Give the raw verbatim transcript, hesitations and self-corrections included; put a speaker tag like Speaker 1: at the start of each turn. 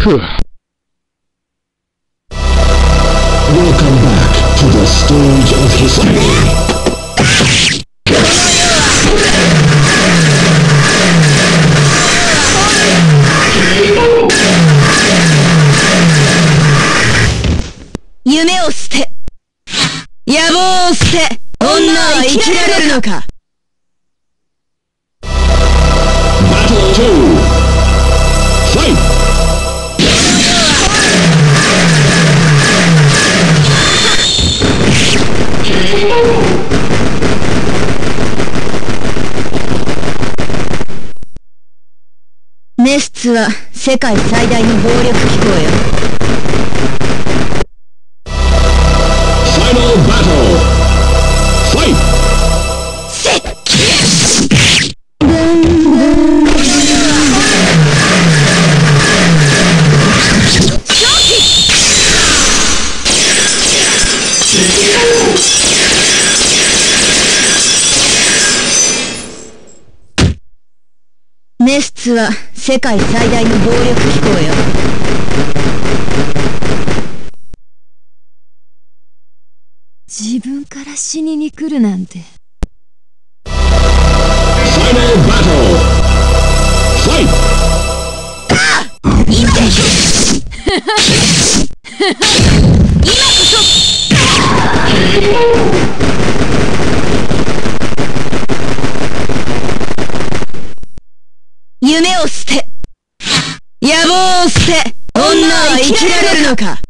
Speaker 1: Welcome back to the stage of history.
Speaker 2: 夢を捨て、野望を捨て、女は生きられるのか。
Speaker 1: Battle two. Fight.
Speaker 2: メスツは世界最大の暴力機構よ。
Speaker 1: Final battle. Fight.
Speaker 2: せっメスツは世界最大の暴力機構よ。自分から死にに来るなんて。
Speaker 1: Final battle. Fight.
Speaker 2: 今こそ夢を捨て、野望を捨て、女は生きられるのか。